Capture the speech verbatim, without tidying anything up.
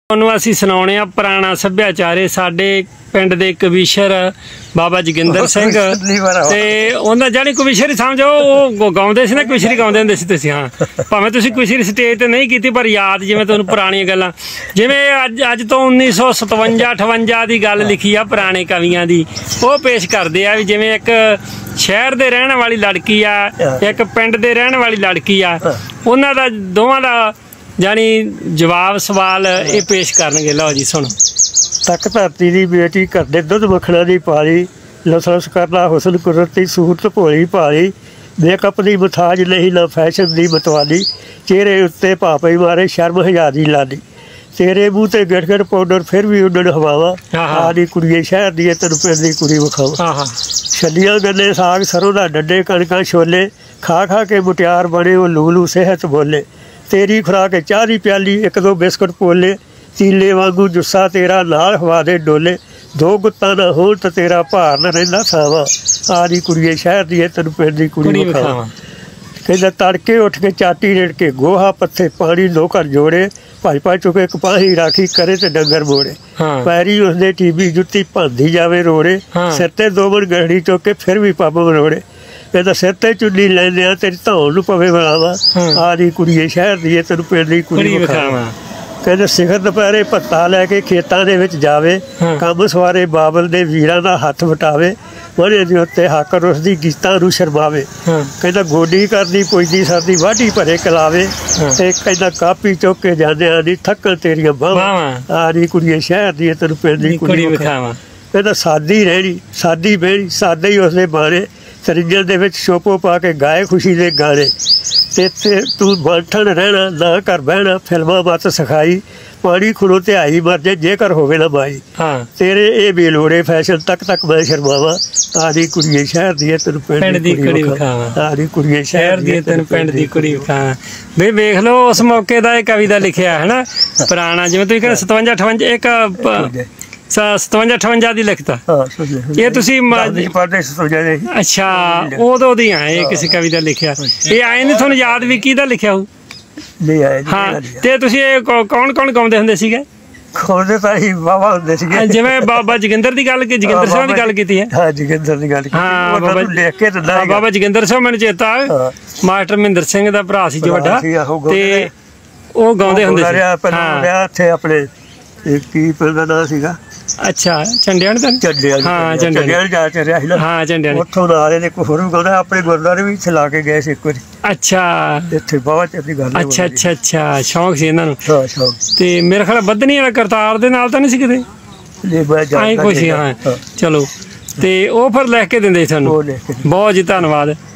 ਉਹਨੂੰ ਅਸੀਂ ਸੁਣਾਉਣੇ ਆ ਪੁਰਾਣਾ ਸੱਭਿਆਚਾਰ ਸਾਡੇ ਪਿੰਡ ਦੇ ਕਵੀਸ਼ਰ ਬਾਬਾ ਜੋਗਿੰਦਰ ਸਿੰਘ ਤੇ ਉਹਨਾਂ ਜਾਨੀ ਕਵੀਸ਼ਰ ਹੀ ਸਮਝੋ ਉਹ ਗਾਉਂਦੇ ਸੀ ਨਾ ਕਵੀਸ਼ਰੀ ਗਾਉਂਦੇ ਹੁੰਦੇ ਸੀ ਤੁਸੀਂ ਹਾਂ ਭਾਵੇਂ ਤੁਸੀਂ ਕਵੀਸ਼ਰੀ ਸਟੇਜ ਤੇ ਨਹੀਂ ਕੀਤੀ ਪਰ ਯਾਦ ਜਿਵੇਂ ਤੁਹਾਨੂੰ ਪੁਰਾਣੀਆਂ ਗੱਲਾਂ ਜਿਵੇਂ ਅੱਜ ਅੱਜ ਤੋਂ ਉੱਨੀ ਸੌ ਸਤਵੰਜਾ ਅਠਵੰਜਾ ਦੀ ਗੱਲ ਲਿਖੀ ਆ ਪੁਰਾਣੇ ਕਵੀਆਂ ਦੀ ਉਹ ਪੇਸ਼ ਕਰਦੇ ਆ ਵੀ ਜਿਵੇਂ ਇੱਕ ਸ਼ਹਿਰ ਦੇ ਰਹਿਣ ਵਾਲੀ ਲੜਕੀ ਆ ਇੱਕ ਪਿੰਡ ਦੇ ਰਹਿਣ ਵਾਲੀ ਲੜਕੀ ਆ ਉਹਨਾਂ ਦਾ ਦੋਵਾਂ ਦਾ जानी जवाब सवाल ये पेश करनगे। लो जी सुनो। तक धरती दी बेटी करदे दुध मखना दी पाली लसलस करना हुसन कुदरती सूरत भोली भाली मेकअप दी मथाज नहीं ना फैशन दी मतवाली चेहरे उत्ते पापे मारे शर्म हजारी लादी तेरे मूँह ते गिड़ गिड़ पाउडर फिर भी उडन हवावा आदि कुड़िए शहर दी तेन पिंड दी कुड़ी विखावा छलियां गन्ने साग सरों दा डंडे कणकां छोले खा खा के मुटियार बने वो लूलू सेहत बोले तेरी खुराक चाह दी प्याली एक दो बिस्कुट पोले तीले वांगू जुस्सा तेरा नाल हवा दे डोले दो गुत्ता ना हो तो तेरा भार न रहिंदा सावा आदि कुड़िए शहर दी तेन पिंड दी कुड़ी विखावा कहंदा तड़के उठ के चाटी रेड़ के गोहा पत्थे पानी दो घर जोड़े भाजपा चुके कपाही राखी करे ते डंगर मोड़े पैरी उसने टीबी जुत्ती भांदी जावे रोड़े सिर ते दो मन गहड़ी चुके फिर भी पब मरोड़े कहता सिर ते चुन्नी लैंदे तेरी धौन नूं पवे बुलावा आदि कुड़िए शहर दी तेन पिंड दी कुड़ी विखावा कहते सिखर दुपहरे भत्ता लैके खेतां दे विच जावे कम सवारे बाबल दे वीरां दा हत्थ वटावे वने दे उत्ते हक रुसदी गीतां नूं शर्मावे कहता गोडी करदी पुजदी सरदी वाढी भरे कलावे ते कहता कापी चुक के जांदियां दी थक्कण तेरियां बाहां आदि कुड़िए शहर दी तेन पिंड दी कुड़ी विखावा कहता सादी रहणी सादी बहणी सादे ही उसदे बाणे सरिंजल दे विच शोपो पा के गाए खुशी दे गाने ते तू बांठण रहना ना कर बहना फिल्मां मत सिखाई पानी खुलो ते आई मर जाए जेकर होवे ना माई तेरे ए बेलोड़े फैशन तक तक मैं शर्मावा आदि कुड़िए शहर दी तेन पिंड दी कुड़ी विखावा आदि कुड़िए शहर दी तेन पिंड दी कुड़ी विखावा वे वेख लो उस मौके दा कविता लिखिया है ना पुराना जिवें तुसीं कहंदे सतवंजा अठवंजा एक सतवंजा अठवंजा दी लिखता ये तुसी अच्छा उदों दी है किसी कविता लिखिया ये आए नहीं तुहानूं याद भी किहदा लिखिया हो हाँ ते तुसी कौन कौन गाउंदे हुंदे सीगे गाउंदे तां ही बाबा हुंदे सीगे जिवें बाबा जोगिंदर दी गल जोगिंदर साहब दी गल कीती है हां जोगिंदर दी गल हां बाबा लिख के दिंदा बाबा जोगिंदर साहब मैनूं चेता मास्टर महिंदर सिंह दा भरा सी जो वड्डा ते ਉਹ ਗਾਉਂਦੇ ਹੁੰਦੇ ਸੀ ਹਾਂ ਵਿਆਹ ਇੱਥੇ ਆਪਣੇ ਕੀ ਪਿੰਡ ਦਾ ਨਾਂ ਸੀਗਾ अच्छा चंडियाल चंडियाल हाँ चंडियाल जा चलिया ਸੀ ਨਾ हाँ चंडियाल ਉੱਥੋਂ ਨਾਲੇ ਦੇ ਕੋਈ ਹੋਰ ਵੀ ਗਾਉਂਦਾ ਆਪਣੇ ਗੁਰਦੁਆਰੇ ਵੀ ਚਲਾ ਕੇ ਗਏ ਸੀ ਇੱਕ ਵਾਰੀ अच्छा ਇੱਥੇ ਬਾਵਾ ਚ ਦੀ ਗੱਲ अच्छा अच्छा अच्छा ਸ਼ੌਂਕ ਸੀ ਇਹਨਾਂ ਨੂੰ ਹਾਂ ਸ਼ੌਂਕ ਤੇ ਮੇਰੇ ਖਿਆਲ ਬੱਧਨੀ ਵਾਲਾ ਕਰਤਾਰ ਦੇ ਨਾਲ ਤਾਂ ਨਹੀਂ ਸੀ ਕਿਤੇ ਨਹੀਂ ਮੈਂ ਜਾਣਦਾ ਕੋਈ ਸੀ ਹਾਂ ਚਲੋ ਤੇ ਉਹ ਫਿਰ ਲਿਖ ਕੇ ਦਿੰਦੇ ਤੁਹਾਨੂੰ ਬਹੁਤ ਜੀ ਧੰਨਵਾਦ।